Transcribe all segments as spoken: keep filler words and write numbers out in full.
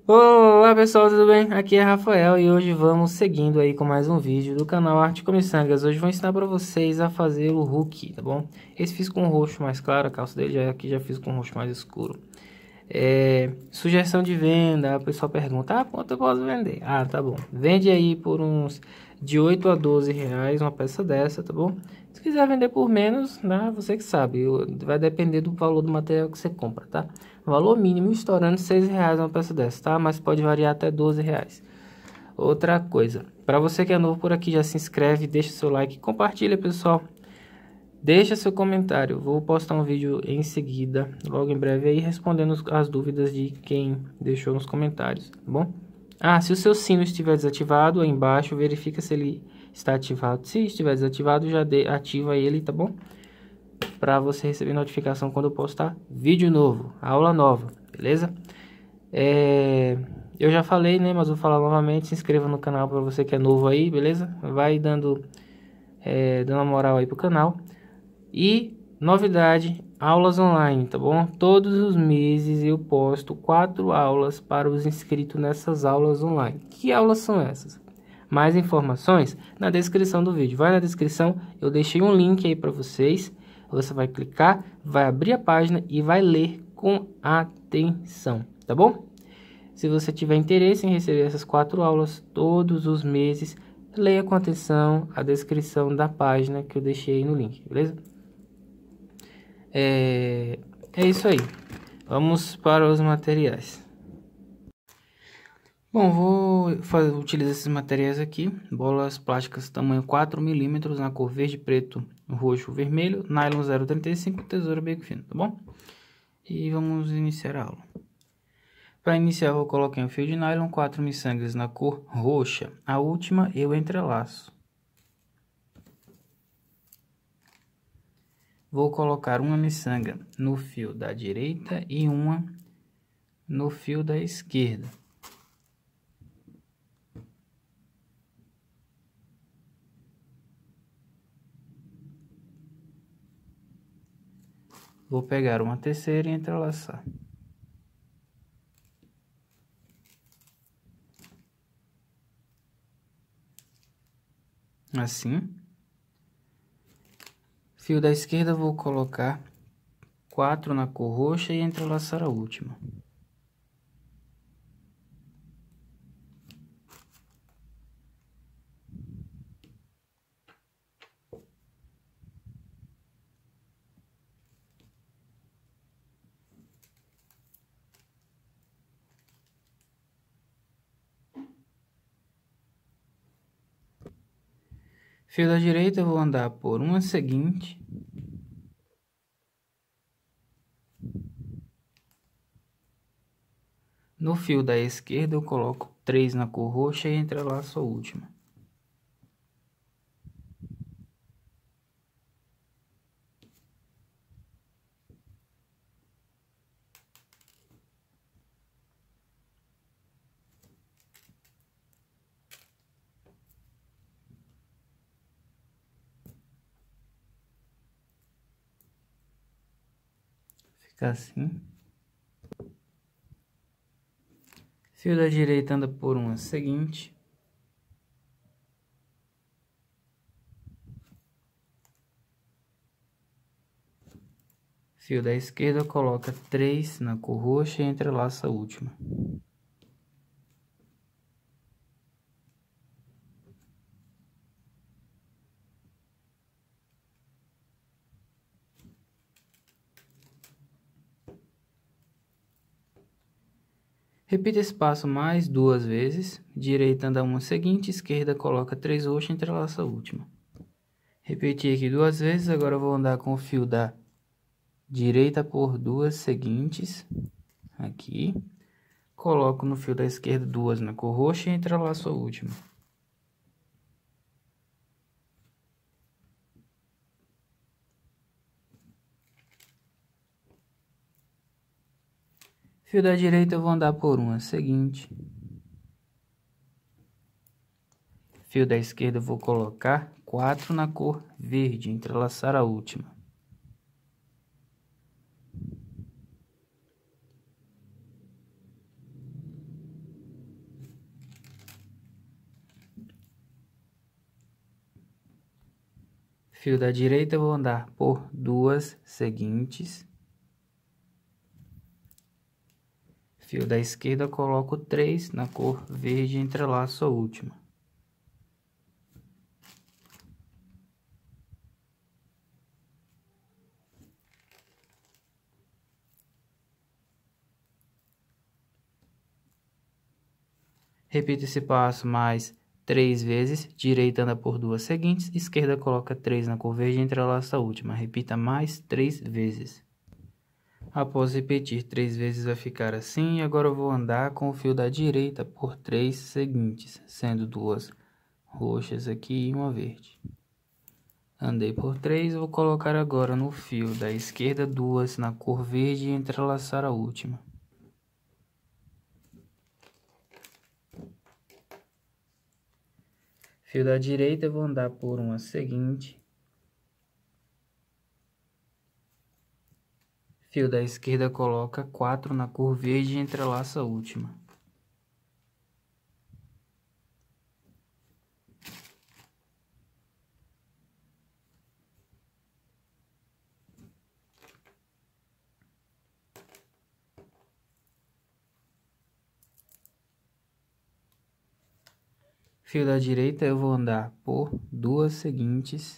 Olá pessoal, tudo bem? Aqui é Rafael e hoje vamos seguindo aí com mais um vídeo do canal Arte com Miçangas. Hoje vou ensinar para vocês a fazer o Hulk, tá bom? Esse fiz com roxo mais claro, a calça dele, já aqui já fiz com roxo mais escuro. É, sugestão de venda, o pessoal pergunta, ah, quanto eu posso vender? Ah, tá bom, vende aí por uns de oito a doze reais uma peça dessa, tá bom? Se quiser vender por menos, né, você que sabe, vai depender do valor do material que você compra, tá? Valor mínimo estourando seis reais uma peça dessa, tá? Mas pode variar até doze reais. Outra coisa, para você que é novo por aqui, já se inscreve, deixa seu like, compartilha, pessoal. Deixa seu comentário, vou postar um vídeo em seguida, logo em breve aí, respondendo as dúvidas de quem deixou nos comentários, tá bom? Ah, se o seu sino estiver desativado, aí embaixo, verifica se ele está ativado. Se estiver desativado, já de, ativa ele, tá bom? Para você receber notificação quando eu postar vídeo novo, aula nova, beleza? É, eu já falei, né, mas vou falar novamente, se inscreva no canal para você que é novo aí, beleza? Vai dando, é, dando uma moral aí pro canal. E novidade, aulas online, tá bom? Todos os meses eu posto quatro aulas para os inscritos nessas aulas online. Que aulas são essas? Mais informações na descrição do vídeo. Vai na descrição, eu deixei um link aí para vocês. Você vai clicar, vai abrir a página e vai ler com atenção, tá bom? Se você tiver interesse em receber essas quatro aulas todos os meses, leia com atenção a descrição da página que eu deixei aí no link, beleza? É, é isso aí. Vamos para os materiais. Bom, vou fazer, utilizar esses materiais aqui. Bolas plásticas tamanho quatro milímetros na cor verde, preto, roxo, vermelho. Nylon zero vírgula trinta e cinco, tesoura bem fino, tá bom? E vamos iniciar a aula. Para iniciar, eu vou colocar um fio de nylon, quatro miçangas na cor roxa. A última eu entrelaço. Vou colocar uma miçanga no fio da direita e uma no fio da esquerda. Vou pegar uma terceira e entrelaçar. Assim. Fio da esquerda vou colocar quatro na cor roxa e entrelaçar a última. Fio da direita eu vou andar por uma seguinte. No fio da esquerda eu coloco três na cor roxa e entrelaço a última. Fica assim. Fio da direita anda por uma seguinte. Fio da esquerda coloca três na cor roxa e entrelaça a última. Repita esse passo mais duas vezes. Direita anda uma seguinte, esquerda coloca três roxas e entrelaça a última. Repeti aqui duas vezes, agora eu vou andar com o fio da direita por duas seguintes. Aqui. Coloco no fio da esquerda duas na cor roxa e entrelaço a última. Fio da direita eu vou andar por uma seguinte. Fio da esquerda eu vou colocar quatro na cor verde, entrelaçar a última. Fio da direita eu vou andar por duas seguintes. Fio da esquerda eu coloco três na cor verde e entrelaço a última. Repito esse passo mais três vezes. Direita anda por duas seguintes, esquerda coloca três na cor verde e entrelaça a última. Repita mais três vezes. Após repetir três vezes vai ficar assim. E agora eu vou andar com o fio da direita por três seguintes, sendo duas roxas aqui e uma verde. Andei por três, vou colocar agora no fio da esquerda duas na cor verde e entrelaçar a última. Fio da direita eu vou andar por uma seguinte. Fio da esquerda coloca quatro na cor verde e entrelaça a última. Fio da direita eu vou andar por duas seguintes.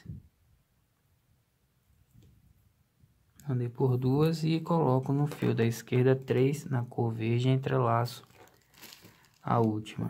Andei por duas e coloco no fio da esquerda três na cor verde e entrelaço a última.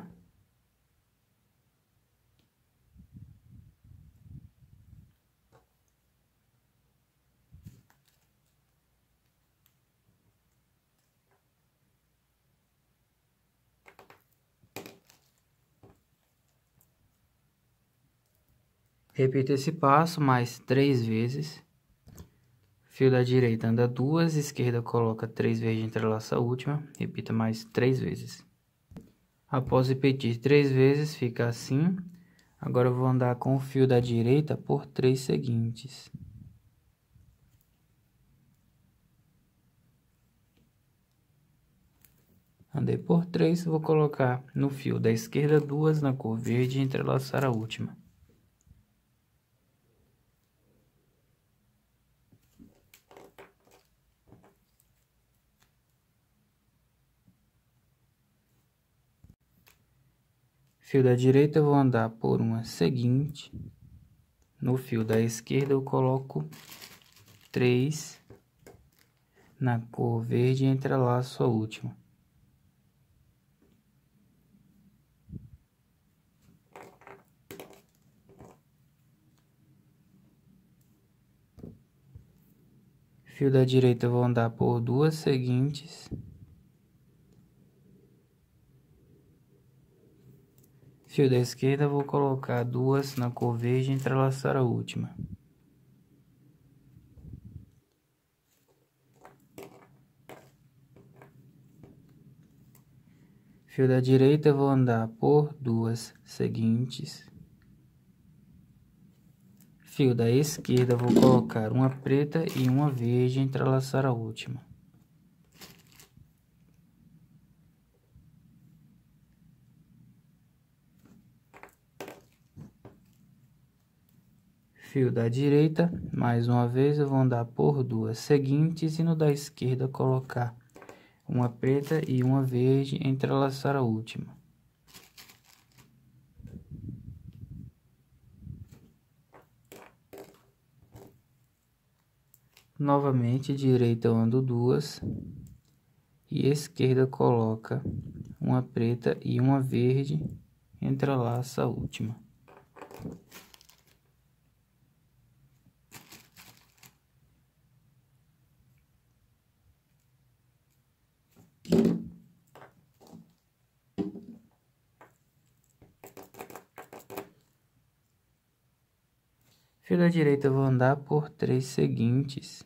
Repita esse passo mais três vezes. Fio da direita anda duas, esquerda coloca três vezes, entrelaça a última. Repita mais três vezes. Após repetir três vezes, fica assim. Agora eu vou andar com o fio da direita por três seguintes. Andei por três, vou colocar no fio da esquerda duas na cor verde e entrelaçar a última. Fio da direita eu vou andar por uma seguinte. No fio da esquerda eu coloco três na cor verde e entrelaço a última. Fio da direita eu vou andar por duas seguintes. Fio da esquerda eu vou colocar duas na cor verde e entrelaçar a última. Fio da direita eu vou andar por duas seguintes. Fio da esquerda eu vou colocar uma preta e uma verde e entrelaçar a última. Fio da direita, mais uma vez eu vou andar por duas seguintes e no da esquerda colocar uma preta e uma verde e entrelaçar a última. Novamente, direita eu ando duas e esquerda coloca uma preta e uma verde, entrelaça a última. Fio da direita eu vou andar por três seguintes.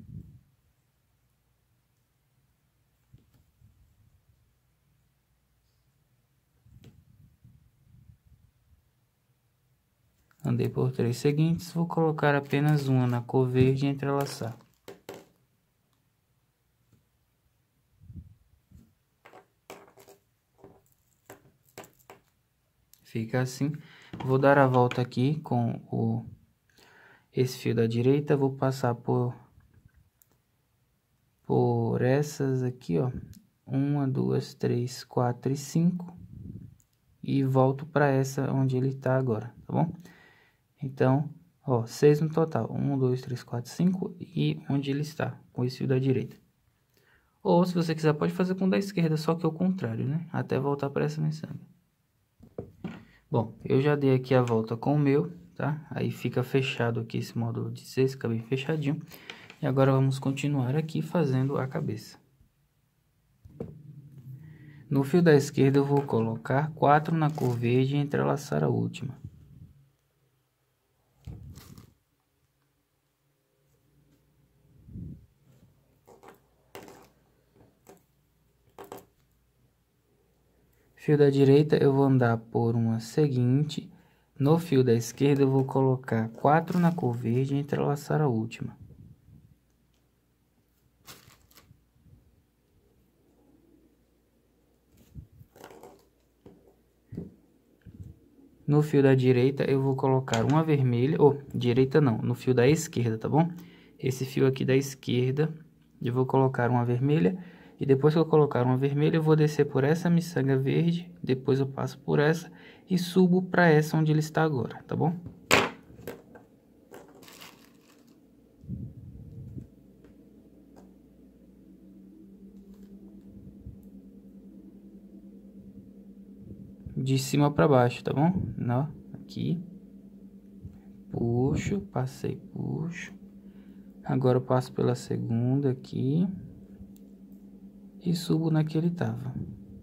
Andei por três seguintes, vou colocar apenas uma na cor verde e entrelaçar. Fica assim. Vou dar a volta aqui com o Esse fio da direita, eu vou passar por, por essas aqui, ó. Uma, duas, três, quatro e cinco. E volto para essa onde ele tá agora, tá bom? Então, ó, seis no total. Um, dois, três, quatro, cinco. E onde ele está, com esse fio da direita. Ou, se você quiser, pode fazer com o da esquerda, só que é o contrário, né? Até voltar para essa miçanga. Bom, eu já dei aqui a volta com o meu, tá? Aí fica fechado aqui esse módulo de seis, fica bem fechadinho. E agora vamos continuar aqui fazendo a cabeça. No fio da esquerda eu vou colocar quatro na cor verde e entrelaçar a última. Fio da direita eu vou andar por uma seguinte. No fio da esquerda eu vou colocar quatro na cor verde e entrelaçar a última. No fio da direita eu vou colocar uma vermelha, ou direita não, no fio da esquerda, tá bom? Esse fio aqui da esquerda, eu vou colocar uma vermelha, e depois que eu colocar uma vermelha, eu vou descer por essa miçanga verde, depois eu passo por essa e subo para essa onde ele está agora, tá bom? De cima para baixo, tá bom? Ó, aqui. Puxo, passei, puxo. Agora eu passo pela segunda aqui. E subo na que ele tava.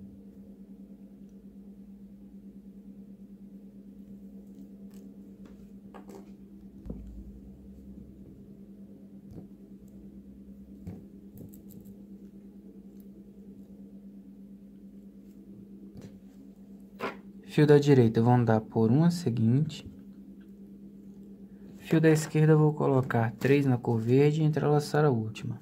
Fio da direita eu vou andar por uma seguinte. Fio da esquerda eu vou colocar três na cor verde e entrelaçar a última.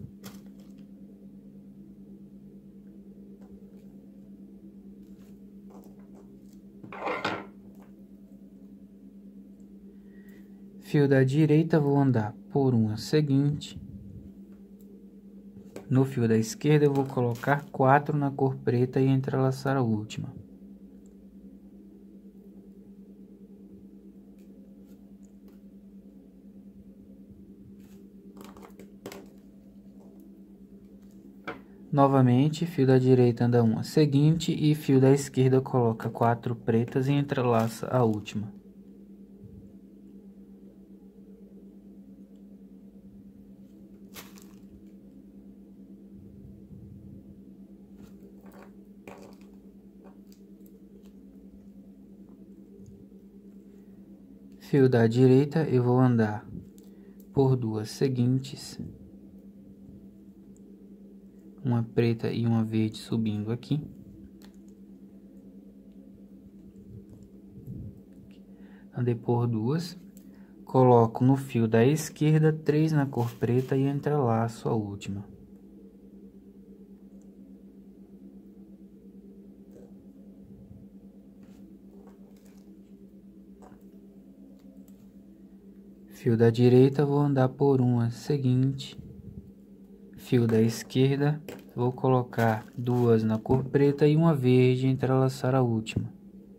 Fio da direita vou andar por uma seguinte. No fio da esquerda eu vou colocar quatro na cor preta e entrelaçar a última. Novamente, fio da direita anda uma seguinte e fio da esquerda coloca quatro pretas e entrelaça a última. Fio da direita eu vou andar por duas seguintes. Uma preta e uma verde subindo aqui. Andei por duas. Coloco no fio da esquerda três na cor preta e entrelaço a última. Fio da direita vou andar por uma seguinte. Fio da esquerda vou colocar duas na cor preta e uma verde e entrelaçar a última.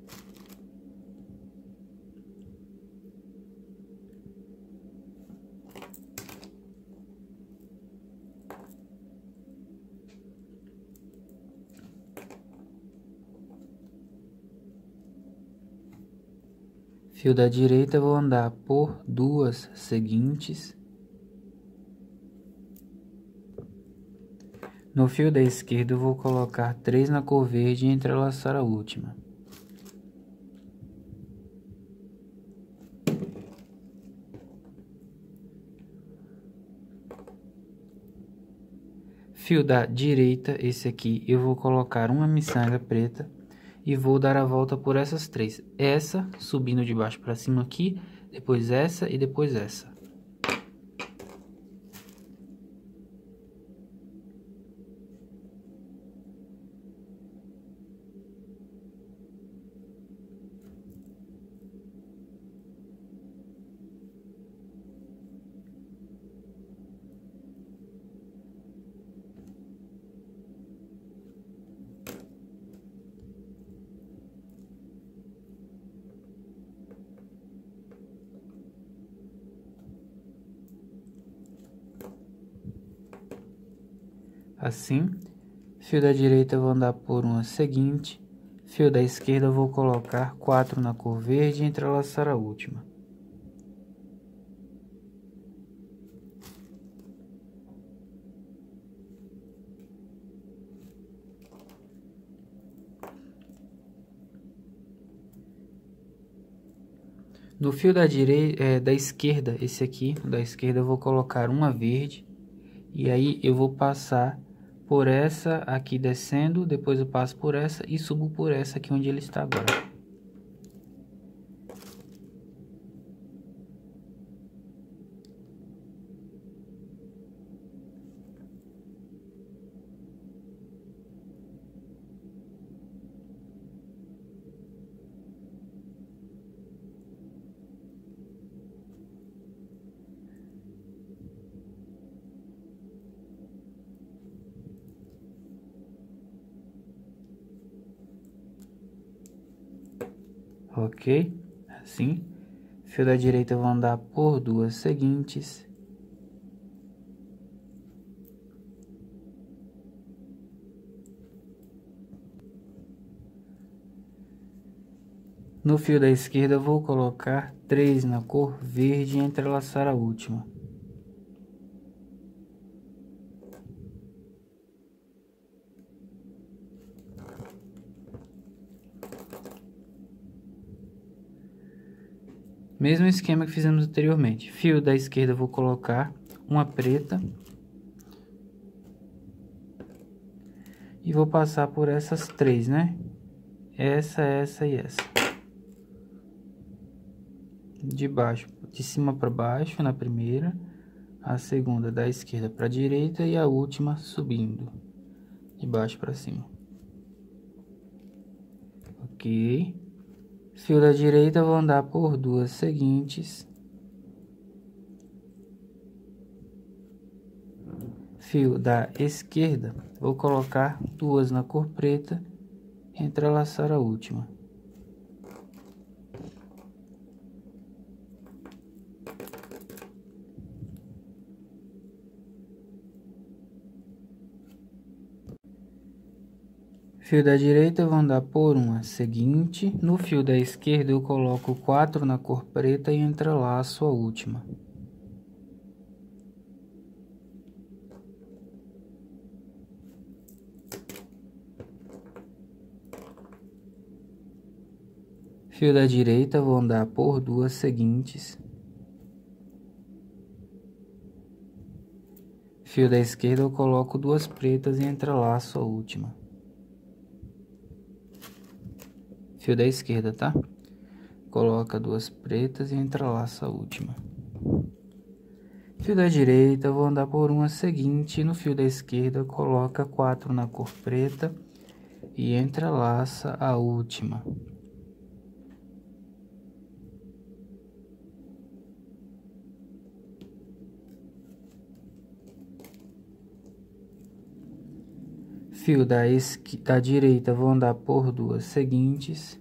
Fio da direita vou andar por duas seguintes. No fio da esquerda eu vou colocar três na cor verde e entrelaçar a última. Fio da direita, esse aqui, eu vou colocar uma miçanga preta e vou dar a volta por essas três. Essa subindo de baixo para cima aqui, depois essa e depois essa. assim. Fio da direita eu vou andar por uma seguinte. Fio da esquerda eu vou colocar quatro na cor verde e entrelaçar a última. No fio da direita, é, da esquerda, esse aqui, da esquerda eu vou colocar uma verde. E aí eu vou passar por essa aqui descendo, depois eu passo por essa e subo por essa aqui onde ele está agora. Ok? Assim. Fio da direita eu vou andar por duas seguintes. No fio da esquerda eu vou colocar três na cor verde e entrelaçar a última. Mesmo esquema que fizemos anteriormente. Fio da esquerda eu vou colocar uma preta. E vou passar por essas três, né? Essa, essa e essa. De baixo, de cima para baixo na primeira. A segunda da esquerda para a direita e a última subindo. De baixo para cima. Ok. Fio da direita eu vou andar por duas seguintes. Fio da esquerda, vou colocar duas na cor preta e entrelaçar a última. Fio da direita eu vou andar por uma seguinte. No fio da esquerda eu coloco quatro na cor preta e entrelaço a última. Fio da direita vou andar por duas seguintes. Fio da esquerda eu coloco duas pretas e entrelaço a última. Fio da esquerda, tá? Coloca duas pretas e entrelaça a última. Fio da direita, vou andar por uma seguinte. No fio da esquerda, coloca quatro na cor preta e entrelaça a última. Fio da, esqui... da direita, vou andar por duas seguintes.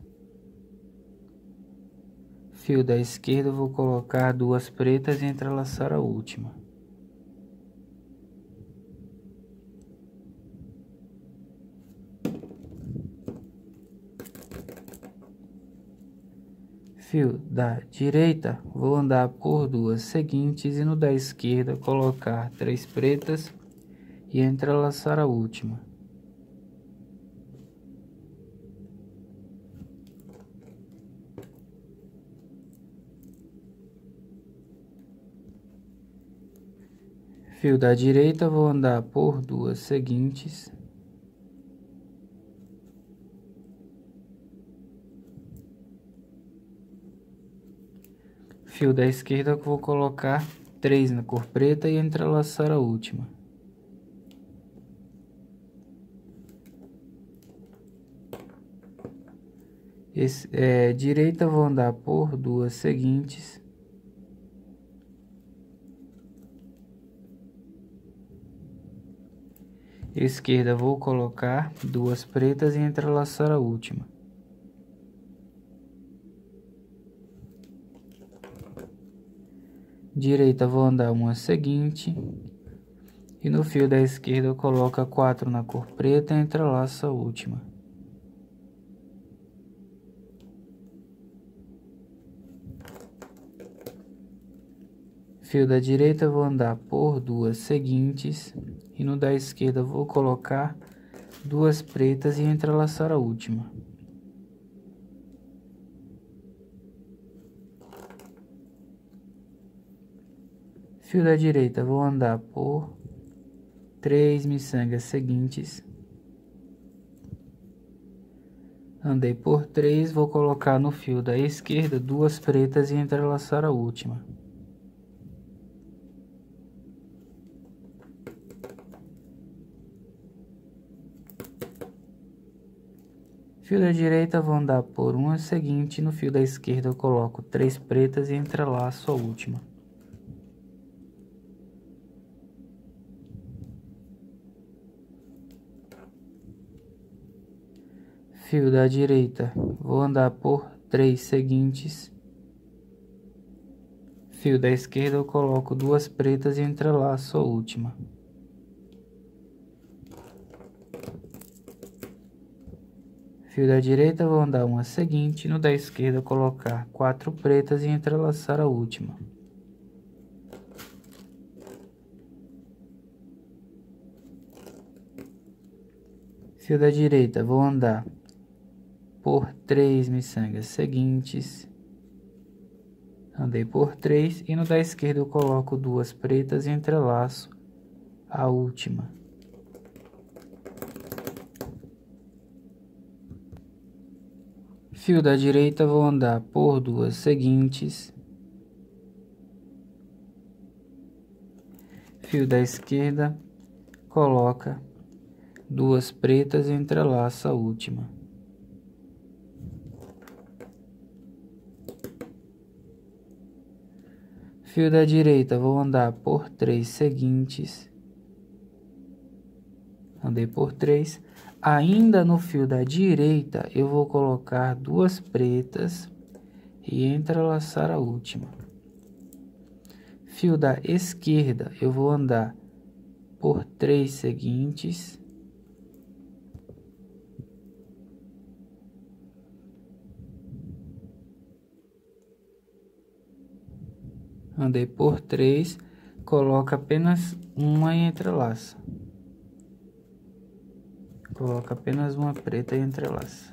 Fio da esquerda, vou colocar duas pretas e entrelaçar a última. Fio da direita, vou andar por duas seguintes e no da esquerda colocar três pretas e entrelaçar a última. Fio da direita, vou andar por duas seguintes. Fio da esquerda, vou colocar três na cor preta e entrelaçar a última. Esse, é, direita, vou andar por duas seguintes. Esquerda, vou colocar duas pretas e entrelaçar a última. Direita, vou andar uma seguinte. E no fio da esquerda eu coloco a quatro na cor preta e entrelaço a última. Fio da direita eu vou andar por duas seguintes e no da esquerda eu vou colocar duas pretas e entrelaçar a última. Fio da direita vou andar por três miçangas seguintes. Andei por três, vou colocar no fio da esquerda duas pretas e entrelaçar a última. Fio da direita vou andar por uma seguinte, no fio da esquerda eu coloco três pretas e entrelaço a última. Fio da direita vou andar por três seguintes. Fio da esquerda eu coloco duas pretas e entrelaço a última. Fio da direita vou andar uma seguinte, no da esquerda colocar quatro pretas e entrelaçar a última. Fio da direita vou andar por três miçangas seguintes. Andei por três e no da esquerda eu coloco duas pretas e entrelaço a última. Fio da direita vou andar por duas seguintes. Fio da esquerda coloca duas pretas e entrelaça a última. Fio da direita vou andar por três seguintes. Andei por três. Ainda no fio da direita, eu vou colocar duas pretas e entrelaçar a última. Fio da esquerda, eu vou andar por três seguintes. Andei por três, coloca apenas uma e entrelaça. Coloca apenas uma preta e entrelaça.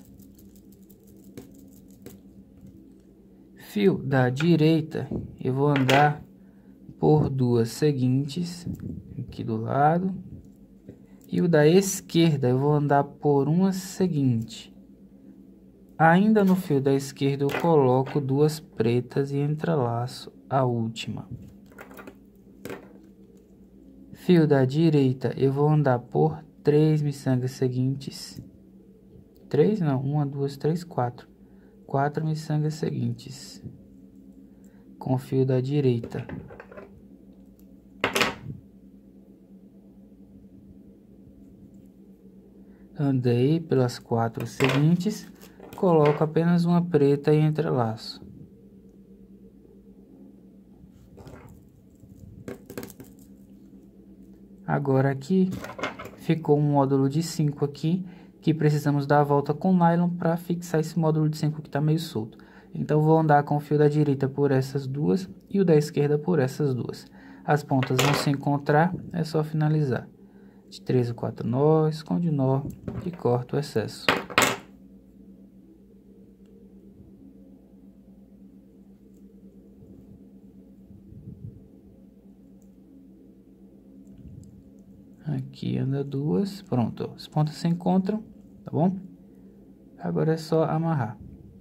Fio da direita, eu vou andar por duas seguintes, aqui do lado. E o da esquerda, eu vou andar por uma seguinte. Ainda no fio da esquerda, eu coloco duas pretas e entrelaço a última. Fio da direita, eu vou andar por três miçangas seguintes. Três não, uma, duas, três, quatro. Quatro miçangas seguintes. Com o fio da direita. Andei pelas quatro seguintes, coloco apenas uma preta e entrelaço. Agora aqui ficou um módulo de cinco aqui, que precisamos dar a volta com nylon para fixar esse módulo de cinco que está meio solto. Então vou andar com o fio da direita por essas duas e o da esquerda por essas duas. As pontas vão se encontrar, é só finalizar. De três a quatro nós, esconde nó e corta o excesso. Aqui anda duas, pronto, as pontas se encontram, tá bom? Agora é só amarrar.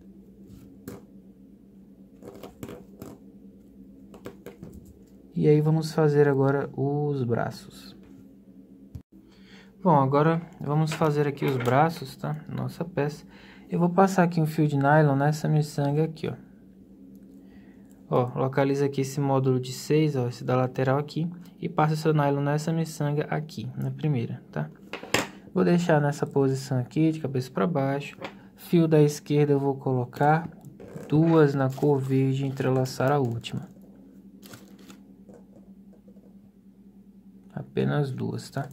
E aí vamos fazer agora os braços. Bom, agora vamos fazer aqui os braços, tá? Nossa peça. Eu vou passar aqui um fio de nylon nessa miçanga aqui, ó. Ó, localiza aqui esse módulo de seis, ó, esse da lateral aqui, e passa seu nylon nessa miçanga aqui, na primeira, tá? Vou deixar nessa posição aqui, de cabeça para baixo. Fio da esquerda eu vou colocar duas na cor verde e entrelaçar a última. apenas duas, tá?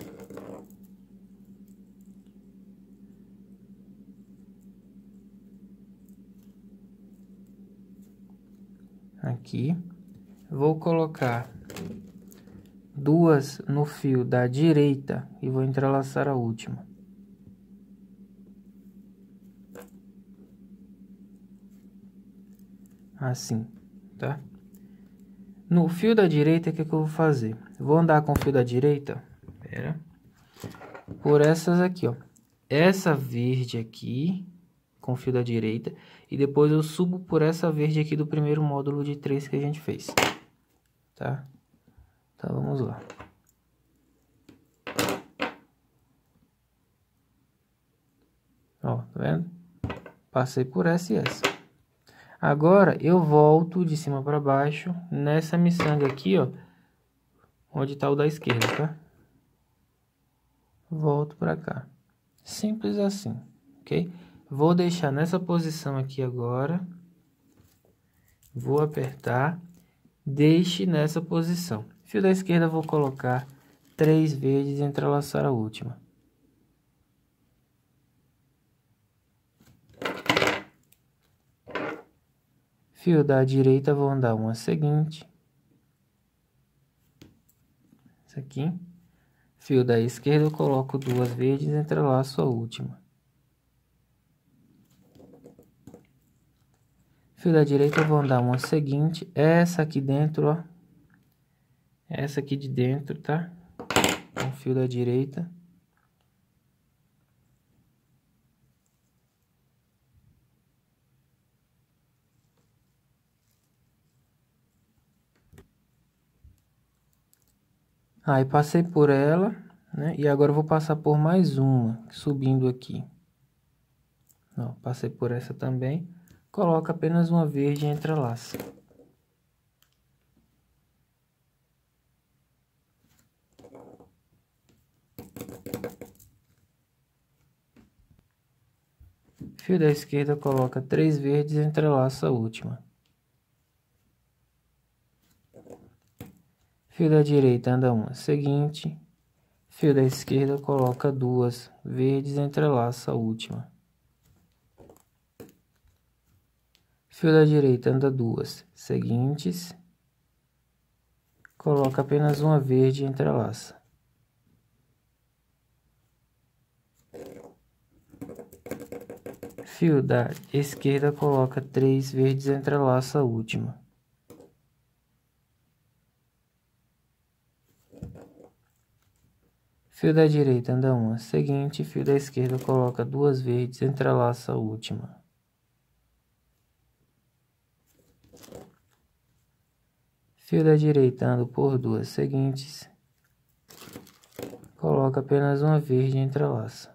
Aqui, vou colocar duas no fio da direita e vou entrelaçar a última. Assim, tá? No fio da direita, o que que eu vou fazer? Vou andar com o fio da direita, pera, por essas aqui, ó. Essa verde aqui, com o fio da direita, e depois eu subo por essa verde aqui do primeiro módulo de três que a gente fez, tá? Então, vamos lá. Ó, tá vendo? Passei por essa e essa. Agora, eu volto de cima para baixo nessa miçanga aqui, ó, onde tá o da esquerda, tá? Volto para cá. Simples assim, ok? Vou deixar nessa posição aqui agora. Vou apertar. Deixe nessa posição. Fio da esquerda, vou colocar três verdes e entrelaçar a última. Fio da direita, vou andar uma seguinte. Isso aqui. Fio da esquerda, eu coloco duas verdes e entrelaço a última. Fio da direita, eu vou andar uma seguinte. Essa aqui dentro, ó. Essa aqui de dentro, tá? Com fio da direita. Aí, passei por ela, né? E agora eu vou passar por mais uma, subindo aqui. Ó, passei por essa também. Coloca apenas uma verde e entrelaça. Fio da esquerda, coloca três verdes e entrelaça a última. Fio da direita, anda uma seguinte. Fio da esquerda, coloca duas verdes e entrelaça a última. Fio da direita, anda duas seguintes. Coloca apenas uma verde e entrelaça. Fio da esquerda, coloca três verdes e entrelaça a última. Fio da direita, anda uma seguinte. Fio da esquerda, coloca duas verdes e entrelaça a última. Fio da direita, ando por duas seguintes. Coloca apenas uma verde e entrelaça.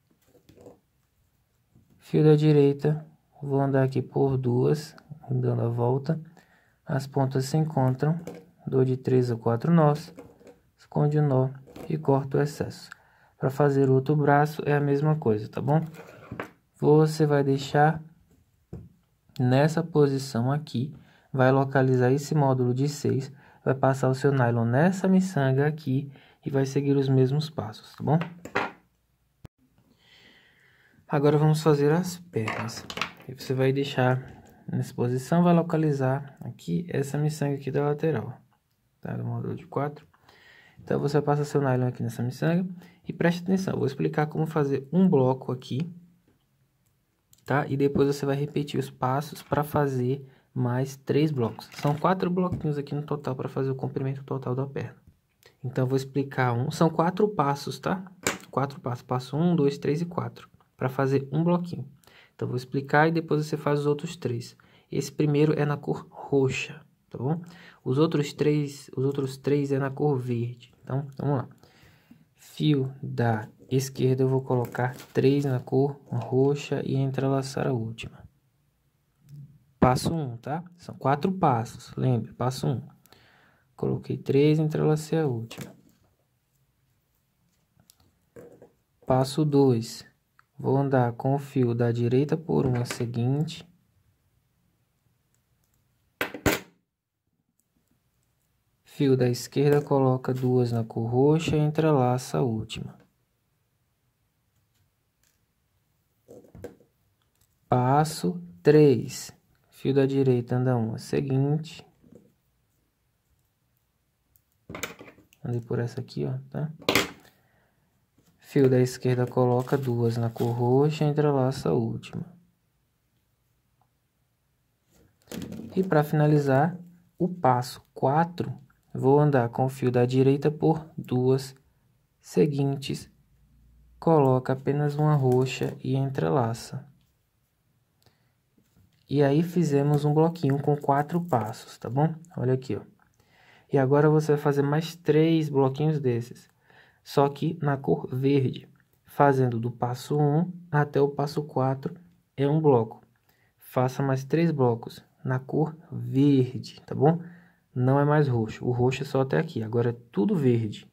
Fio da direita, vou andar aqui por duas, dando a volta. As pontas se encontram, dou de três a quatro nós, esconde o nó e corto o excesso. Para fazer o outro braço é a mesma coisa, tá bom? Você vai deixar nessa posição aqui, vai localizar esse módulo de seis, vai passar o seu nylon nessa miçanga aqui e vai seguir os mesmos passos, tá bom? Agora vamos fazer as pernas. E você vai deixar nessa posição, vai localizar aqui essa miçanga aqui da lateral, tá? Do módulo de quatro. Então, você passa seu nylon aqui nessa miçanga e preste atenção, eu vou explicar como fazer um bloco aqui, tá? E depois você vai repetir os passos para fazer mais três blocos. São quatro bloquinhos aqui no total para fazer o comprimento total da perna. Então, eu vou explicar um, são quatro passos, tá? Quatro passos, passo um, dois, três e quatro, para fazer um bloquinho. Então, eu vou explicar e depois você faz os outros três. Esse primeiro é na cor roxa, tá bom? Os outros três, os outros três é na cor verde. Então, vamos lá. Fio da esquerda, eu vou colocar três na cor roxa e entrelaçar a última. Passo um, tá? São quatro passos, lembre, passo um. Coloquei três, entrelacei a última. Passo dois. Vou andar com o fio da direita por uma seguinte. Fio da esquerda, coloca duas na cor roxa e entrelaça a última. Passo três. Fio da direita anda uma seguinte. Andei por essa aqui, ó, tá? Fio da esquerda, coloca duas na cor roxa e entrelaça a última. E para finalizar, o passo quatro, vou andar com o fio da direita por duas seguintes. Coloca apenas uma roxa e entrelaça. E aí fizemos um bloquinho com quatro passos, tá bom? Olha aqui, ó. E agora você vai fazer mais três bloquinhos desses, só que na cor verde, fazendo do passo um até o passo quatro é um bloco. Faça mais três blocos na cor verde, tá bom? Não é mais roxo, o roxo é só até aqui, agora é tudo verde.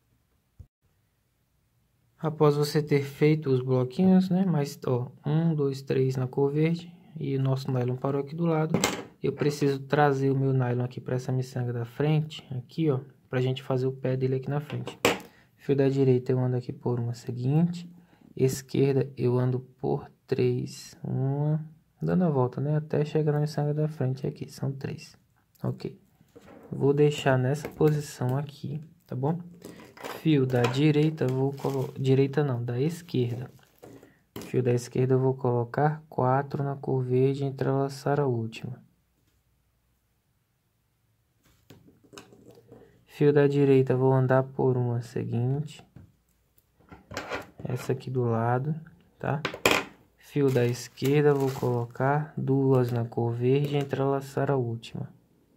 Após você ter feito os bloquinhos, né? Mas, ó, um, dois, três na cor verde e o nosso nylon parou aqui do lado. Eu preciso trazer o meu nylon aqui para essa miçanga da frente, aqui, ó, pra gente fazer o pé dele aqui na frente. Fio da direita eu ando aqui por uma seguinte, esquerda eu ando por três, uma, dando a volta, né? Até chegar na miçanga da frente aqui, são três. Ok. Vou deixar nessa posição aqui, tá bom? Fio da direita, vou colocar... Direita não, da esquerda. Fio da esquerda eu vou colocar quatro na cor verde e entrelaçar a última. Fio da direita vou andar por uma seguinte. Essa aqui do lado, tá? Fio da esquerda vou colocar duas na cor verde e entrelaçar a última.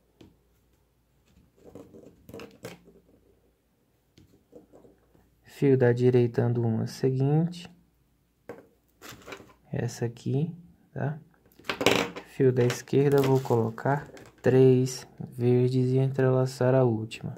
Fio da direita ando uma seguinte. Essa aqui, tá? Fio da esquerda vou colocar três verdes e entrelaçar a última.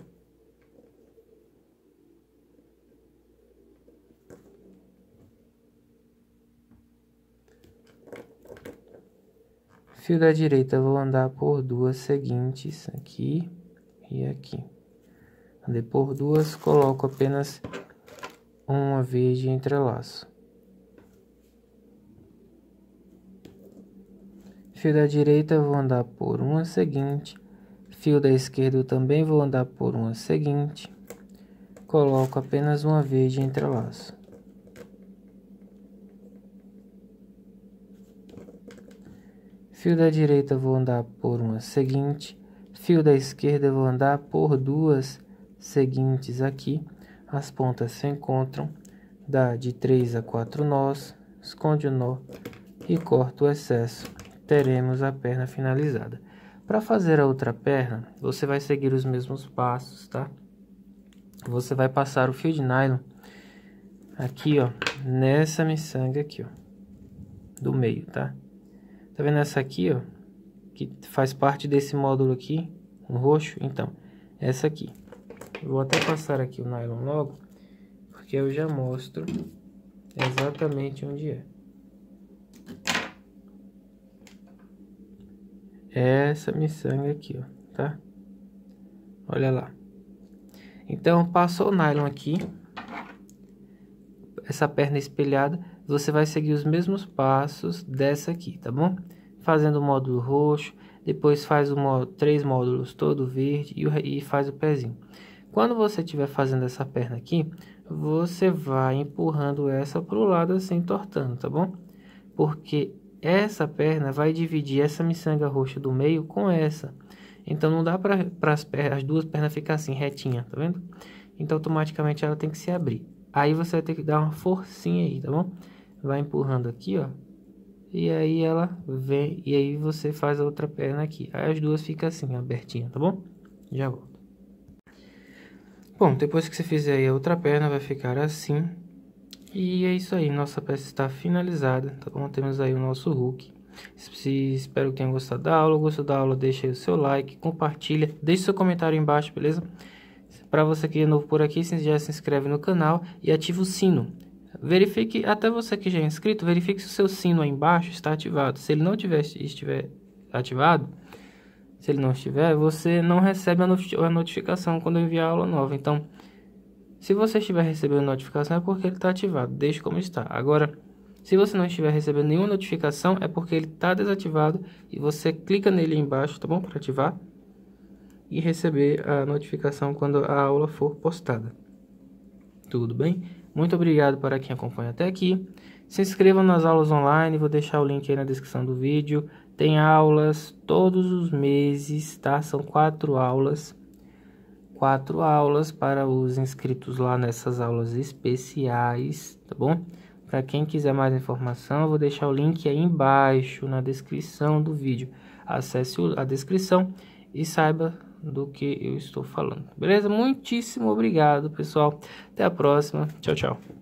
Fio da direita vou andar por duas seguintes, aqui e aqui. Andei por duas, coloco apenas uma verde e entrelaço. Fio da direita eu vou andar por uma seguinte. Fio da esquerda eu também vou andar por uma seguinte. Coloco apenas uma verde e entrelaço. Fio da direita eu vou andar por uma seguinte. Fio da esquerda eu vou andar por duas seguintes aqui. As pontas se encontram, dá de três a quatro nós, esconde o nó e corta o excesso. Teremos a perna finalizada. Para fazer a outra perna, você vai seguir os mesmos passos, tá? Você vai passar o fio de nylon aqui, ó, nessa miçanga aqui, ó, do meio, tá? Tá vendo essa aqui, ó, que faz parte desse módulo aqui, um roxo? Então, essa aqui. Eu vou até passar aqui o nylon logo, porque eu já mostro exatamente onde é. Essa miçanga aqui, ó, tá? Olha lá. Então, passou o nylon aqui, essa perna espelhada, você vai seguir os mesmos passos dessa aqui, tá bom? Fazendo o módulo roxo, depois faz o módulo, três módulos todo verde e, o, e faz o pezinho. Quando você estiver fazendo essa perna aqui, você vai empurrando essa para o lado assim, entortando, tá bom? Porque essa perna vai dividir essa miçanga roxa do meio com essa. Então, não dá para as, as duas pernas ficar assim, retinha, tá vendo? Então, automaticamente ela tem que se abrir. Aí, você vai ter que dar uma forcinha aí, tá bom? Vai empurrando aqui, ó. E aí, ela vem, e aí você faz a outra perna aqui. Aí, as duas ficam assim, abertinha, tá bom? Já volto. Bom, depois que você fizer aí a outra perna, vai ficar assim. E é isso aí, nossa peça está finalizada, tá bom? Temos aí o nosso hook. Espero que tenham gostado da aula. Gostou da aula, deixa aí o seu like, compartilha, deixe seu comentário aí embaixo, beleza? Para você que é novo por aqui, já se inscreve no canal e ativa o sino. Verifique, até você que já é inscrito, verifique se o seu sino aí embaixo está ativado. Se ele não tiver, estiver ativado, se ele não estiver, você não recebe a notificação quando eu enviar a aula nova. Então, se você estiver recebendo notificação, é porque ele está ativado, deixe como está. Agora, se você não estiver recebendo nenhuma notificação, é porque ele está desativado e você clica nele embaixo, tá bom? Para ativar e receber a notificação quando a aula for postada. Tudo bem? Muito obrigado para quem acompanha até aqui. Se inscreva nas aulas online, vou deixar o link aí na descrição do vídeo. Tem aulas todos os meses, tá? São quatro aulas. Quatro aulas para os inscritos lá nessas aulas especiais, tá bom? Para quem quiser mais informação, eu vou deixar o link aí embaixo na descrição do vídeo. Acesse a descrição e saiba do que eu estou falando, beleza? Muitíssimo obrigado, pessoal. Até a próxima. Tchau, tchau.